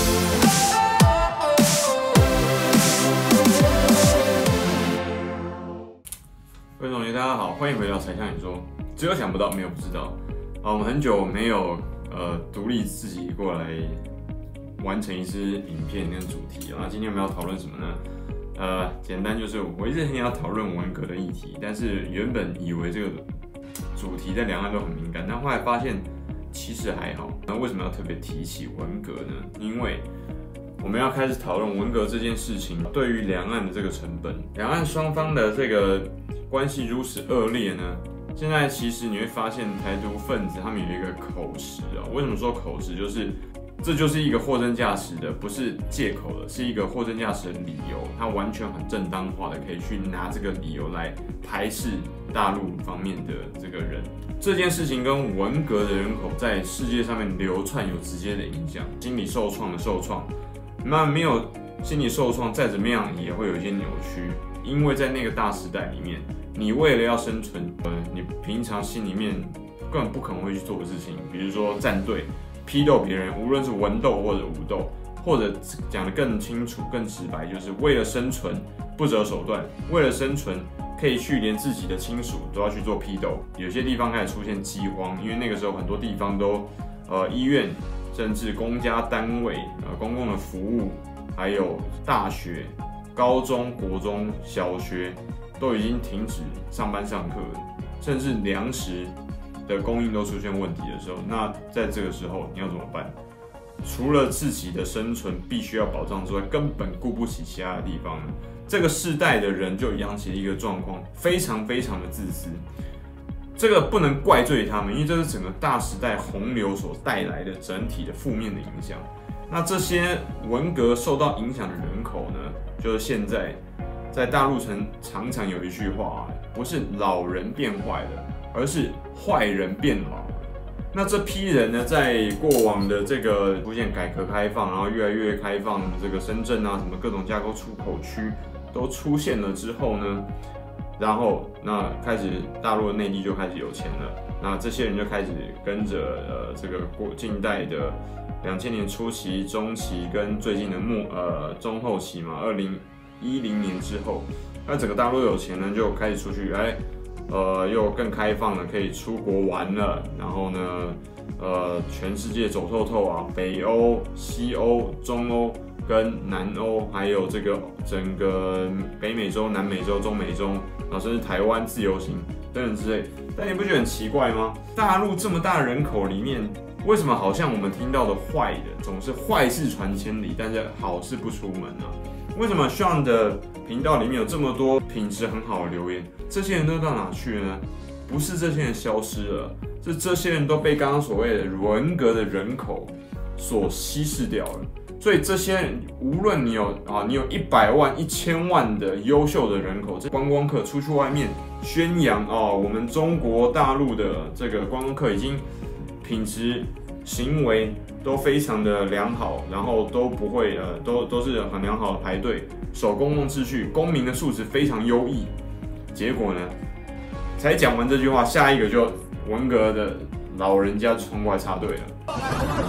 各位同学，大家好，欢迎回到才向你说，只有想不到，没有不知道。我们很久没有独立自己过来完成一支影片跟主题啊。今天我们要讨论什么呢？简单就是我一直很想讨论文革的议题，但是原本以为这个主题在两岸都很敏感，但后来发现其实还好。那为什么要特别提起文革呢？因为我们要开始讨论文革这件事情对于两岸的这个成本，两岸双方的这个关系如此恶劣呢？现在其实你会发现台独分子他们有一个口实啊。为什么说口实？就是这就是一个货真价实的，不是借口的，是一个货真价实的理由。他完全很正当化的可以去拿这个理由来排斥大陆方面的这个人。这件事情跟文革的人口在世界上面流窜有直接的影响，心理受创的受创。那没有心理受创，再怎么样也会有一些扭曲，因为在那个大时代里面，你为了要生存，你平常心里面根本不可能会去做的事情，比如说站队、批斗别人，无论是文斗或者武斗，或者讲得更清楚、更直白，就是为了生存不择手段，为了生存可以去连自己的亲属都要去做批斗。有些地方开始出现饥荒，因为那个时候很多地方都医院。甚至公家单位、公共的服务，还有大学、高中、国中小学都已经停止上班上课了，甚至粮食的供应都出现问题的时候，那在这个时候你要怎么办？除了自己的生存必须要保障之外，根本顾不起其他的地方了。这个世代的人就养起了一个状况，非常非常的自私。这个不能怪罪他们，因为这是整个大时代洪流所带来的整体的负面的影响。那这些文革受到影响的人口呢，就是现在在大陆常常有一句话，不是老人变坏了，而是坏人变老了。那这批人呢，在过往的这个出现改革开放，然后越来越开放，这个深圳啊，什么各种架构出口区都出现了之后呢？然后，那开始大陆的内地就开始有钱了，那这些人就开始跟着这个近代的2000年初期、中期跟最近的中后期嘛，2010年之后，那整个大陆有钱人就开始出去，又更开放了，可以出国玩了。然后呢，全世界走透透啊，北欧、西欧、中欧。跟南欧，还有这个整个北美洲、南美洲、中美洲，甚至台湾自由行等等之类。但你不觉得很奇怪吗？大陆这么大的人口里面，为什么好像我们听到的坏的总是坏事传千里，但是好事不出门啊？为什么 Sean 的频道里面有这么多品质很好的留言？这些人都到哪去了呢？不是这些人消失了，是这些人都被刚刚所谓的文革的人口所稀释掉了。所以这些人，无论你有100万、1000万的优秀的人口，这观光客出去外面宣扬我们中国大陆的这个观光客已经品质、行为都非常的良好，然后都不会都是很良好的排队，守公共秩序，公民的素质非常优异。结果呢，才讲完这句话，下一个就文革的老人家就冲过来插队了。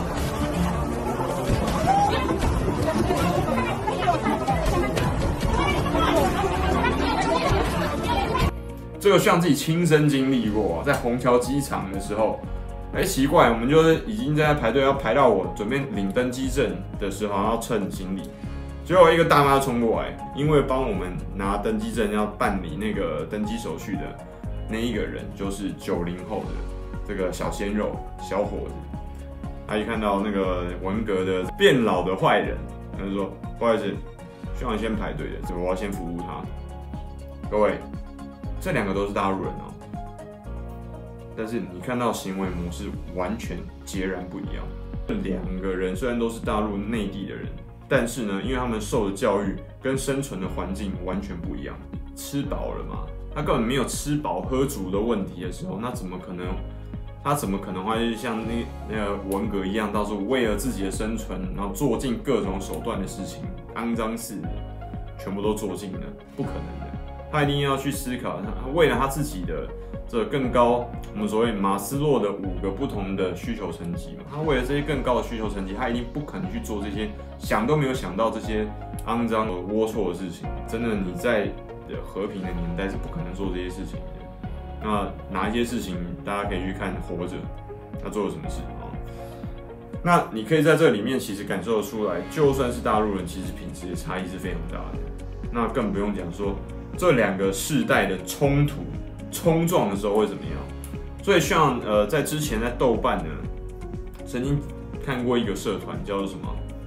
这个像自己亲身经历过，在虹桥机场的时候，奇怪，我们就是已经在排队，要排到我准备领登机证的时候，要称行李，结果一个大妈冲过来，因为帮我们拿登机证要办理那个登机手续的那一个人，就是90后的这个小鲜肉小伙子，他一看到那个文革的变老的坏人，他就说：“不好意思，需要你先排队的，我要先服务他。”各位。这两个都是大陆人哦，但是你看到行为模式完全截然不一样。两个人虽然都是大陆内地的人，但是呢，因为他们受的教育跟生存的环境完全不一样。吃饱了嘛，他根本没有吃饱喝足的问题的时候，那怎么可能会像那个文革一样，到时候为了自己的生存，然后做尽各种手段的事情，肮脏事，全部都做尽了？不可能的。 他一定要去思考，他为了他自己的这更高，我们所谓马斯洛的5个不同的需求层级嘛，他为了这些更高的需求层级，他一定不可能去做这些想都没有想到这些肮脏的龌龊的事情。真的，你在和平的年代是不可能做这些事情的。那哪一些事情大家可以去看《活着》，他做了什么事啊？那你可以在这里面其实感受得出来，就算是大陆人，其实品质的差异是非常大的。那更不用讲说这2个世代的冲突、冲撞的时候会怎么样。所以像在之前在豆瓣呢，曾经看过一个社团叫做什么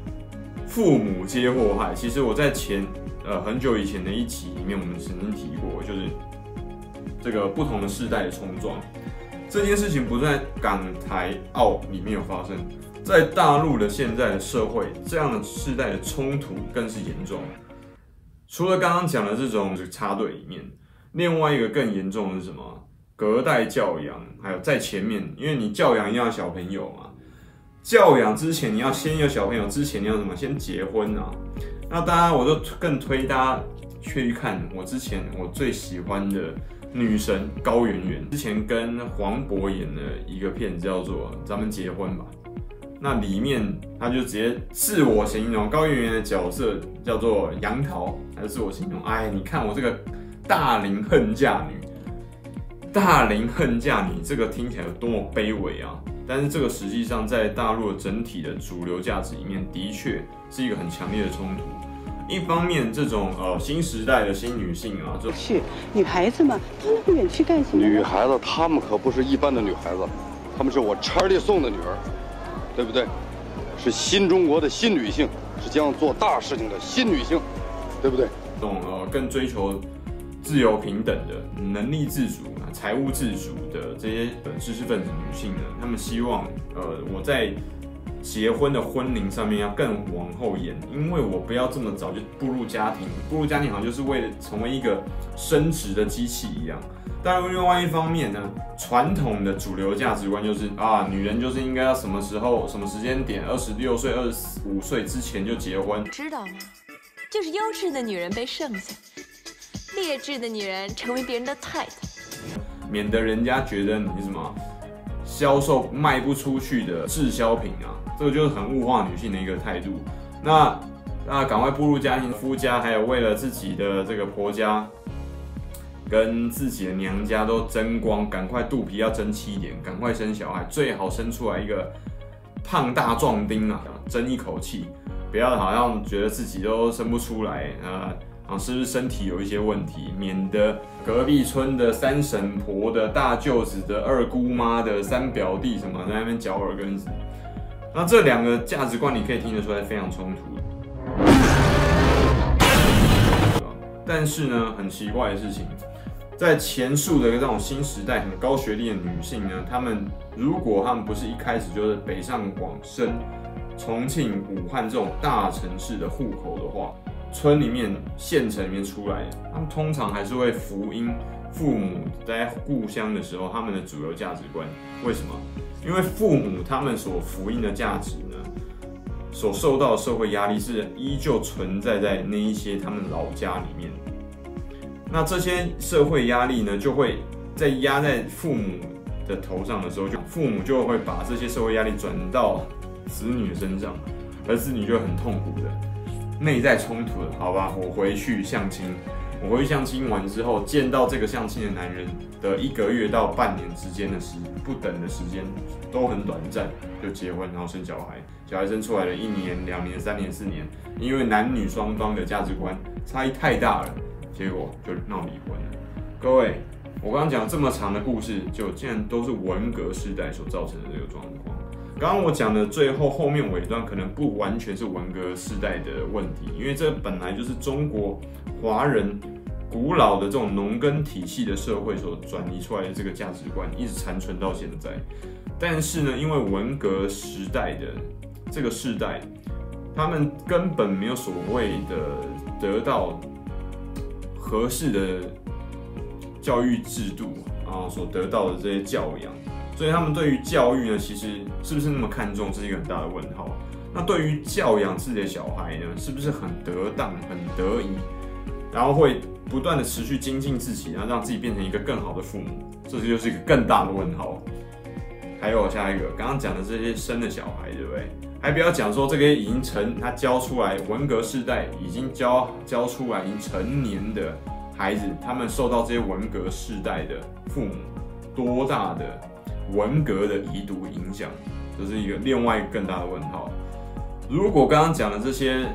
“父母皆祸害”。其实我在很久以前的一集里面，我们曾经提过，就是这个不同的世代的冲撞这件事情，不在港台澳里面有发生，在大陆的现在的社会，这样的世代的冲突更是严重。除了刚刚讲的这种插队里面，另外一个更严重的是什么？隔代教养，还有在前面，因为你教养一样小朋友嘛，教养之前你要先有小朋友，之前你要什么？先结婚啊。那当然，我就更推大家去看我最喜欢的女神高圆圆，之前跟黄渤演的一个片子叫做《咱们结婚吧》。那里面他就直接自我形容高圆圆的角色叫做杨桃，他就自我形容，哎，你看我这个大龄恨嫁女，大龄恨嫁女这个听起来有多么卑微啊！但是这个实际上在大陆的整体的主流价值里面，的确是一个很强烈的冲突。一方面，这种新时代的新女性啊， 去女孩子嘛，她们不远去干什么？ 女孩子，她们可不是一般的女孩子，她们是我查理宋的女儿，对不对？是新中国的新女性，是将做大事情的新女性，对不对？ 这种更追求自由平等的、能力自主、财务自主的这些知识分子女性呢，她们希望我在结婚的婚龄上面要更往后延，因为我不要这么早就步入家庭，步入家庭好像就是为了成为一个生殖的机器一样。但另外一方面呢，传统的主流价值观就是啊，女人就是应该要什么时候、什么时间点，26岁、25岁之前就结婚， 知道吗？就是优质的女人被剩下，劣质的女人成为别人的太太， 免得人家觉得你是什么销售卖不出去的滞销品啊。这个就是很物化女性的一个态度。那赶快步入家庭，夫家还有为了自己的这个婆家跟自己的娘家都争光，赶快肚皮要争气一点，赶快生小孩，最好生出来一个胖大壮丁啊，争一口气，不要好像觉得自己都生不出来是不是身体有一些问题，免得隔壁村的三婶婆的、大舅子的、二姑妈的、三表弟什么在那边嚼耳根子。那这2个价值观你可以听得出来非常冲突，但是呢，很奇怪的事情，在前述的这种新时代很高学历的女性呢，如果她们不是一开始就是北上广深、重庆、武汉这种大城市的户口的话，村里面、县城里面出来的，他们通常还是会福音父母在故乡的时候他们的主流价值观。为什么？因为父母他们所福音的价值呢，所受到的社会压力是依旧存在在那一些他们老家里面。那这些社会压力呢，就会在压在父母的头上的时候，父母就会把这些社会压力转到子女的身上，而子女就很痛苦的内在冲突了。好吧，我回去相亲完之后，见到这个相亲的男人的1个月到半年之间的不等的时间都很短暂，就结婚，然后生小孩，小孩生出来了1年、2年、3年、4年，因为男女双方的价值观差异太大了，结果就闹离婚了。各位，我刚刚讲这么长的故事，竟然都是文革时代所造成的这个状况。刚刚我讲的最后面尾段可能不完全是文革时代的问题，因为这本来就是中国华人古老的这种农耕体系的社会所转移出来的这个价值观，一直残存到现在。但是呢，因为文革时代的这个世代，他们根本没有所谓的得到合适的教育制度所得到的这些教养，所以他们对于教育呢，其实是不是那么看重，这是一个很大的问号。那对于教养自己的小孩呢，是不是很得当、很得宜， 然后会不断的持续精进自己，然后让自己变成一个更好的父母，这就是一个更大的问号。还有下一个，刚刚讲的这些生的小孩，对不对？还不要讲说这个已经他教出来文革世代已经教出来已经成年的孩子，他们受到这些文革世代的父母多大的文革的遗毒影响，这是一个另外一个更大的问号。如果刚刚讲的这些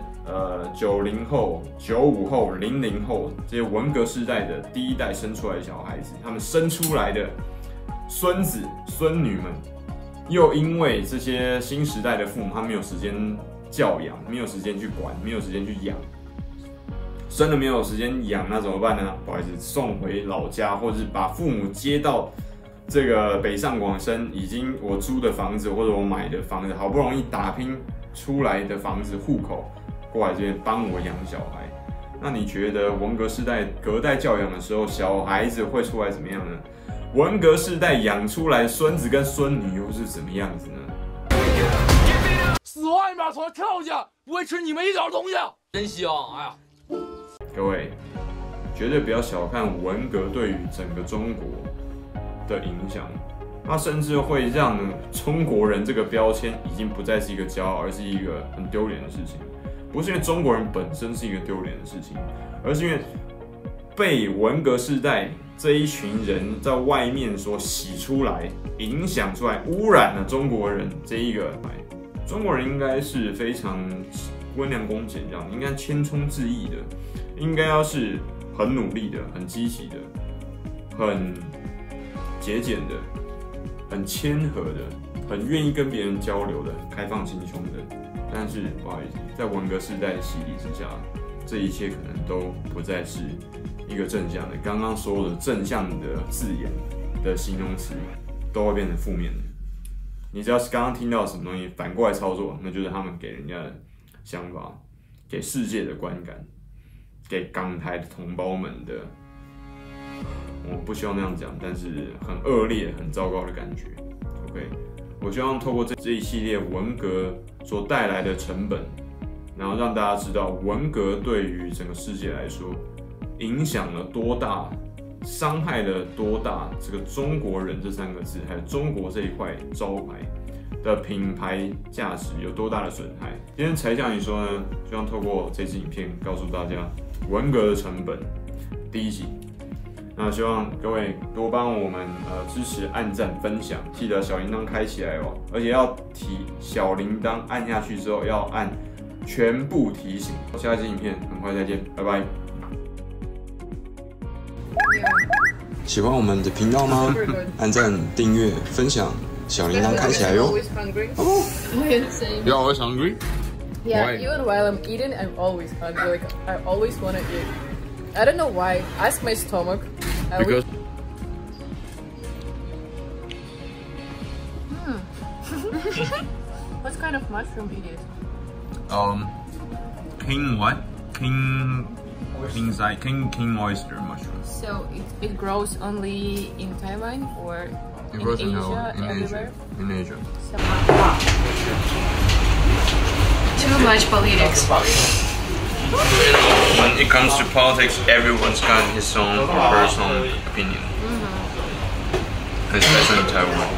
90后、95后、00后这些文革世代的第一代生出来的小孩子，他们生出来的孙子孙女们，又因为这些新时代的父母，他没有时间教养，没有时间去管，没有时间去养，生了没有时间养，那怎么办呢？不好意思，送回老家，或者是把父母接到这个北上广深，已经我租的房子或者我买的房子，好不容易打拼出来的房子户口，过来这边帮我养小孩。那你觉得文革世代隔代教养的时候，小孩子会出来怎么样呢？文革世代养出来的孙子跟孙女又是怎么样子呢？ 死外面从跳下，不会吃你们一点东西，真香！哎呀， 各位绝对不要小看文革对于整个中国的影响，它甚至会让中国人这个标签已经不再是一个骄傲，而是一个很丢脸的事情。不是因为中国人本身是一个丢脸的事情，而是因为被文革世代这一群人在外面所洗出来、影响出来、污染了中国人这一个。中国人应该是非常温良恭俭让，应该谦冲致意的，应该要是很努力的、很积极的、很节俭的、很谦和的、很愿意跟别人交流的、开放心胸的。但是不好意思，在文革世代的洗礼之下，这一切可能都不再是一个正向的。刚刚所有的正向的字眼的形容词，都会变成负面的。你只要是刚刚听到什么东西，反过来操作，那就是他们给人家的想法，给世界的观感，给港台的同胞们的，我不希望那样讲，但是很恶劣、很糟糕的感觉。OK， 我希望透过这一系列文革所带来的成本，然后让大家知道文革对于整个世界来说影响了多大。伤害了多大？这个中国人这3个字，还有中国这一块招牌的品牌价值有多大的损害？今天才向你说呢，希望透过这支影片告诉大家文革的成本。第一集，那希望各位多帮我们支持、按赞、分享，记得小铃铛开起来哦，而且要提小铃铛按下去之后要按全部提醒。下一支影片很快再见，拜拜。喜欢我们的频道吗？按赞、订阅、分享，小铃铛开起来哟。You're always hungry? Yeah, Why? even while I'm eating, I'm always hungry. Like, I always want to eat. I don't know why. Ask my stomach. Because What kind of mushroom it is? king what? King oyster mushroom. So it grows only in Taiwan or It grows in Asia, everywhere? In Asia. Too much politics. When it comes to politics, everyone's got his own personal opinion. Especially in Taiwan.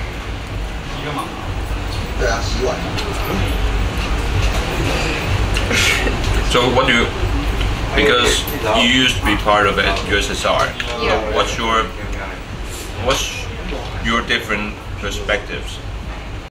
So what do you? Because you used to be part of it, USSR. Yeah. So what's your different perspectives